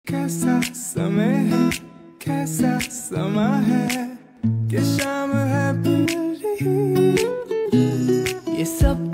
कैसा समय है, कैसा समा है कि शाम है पूरी। ये सब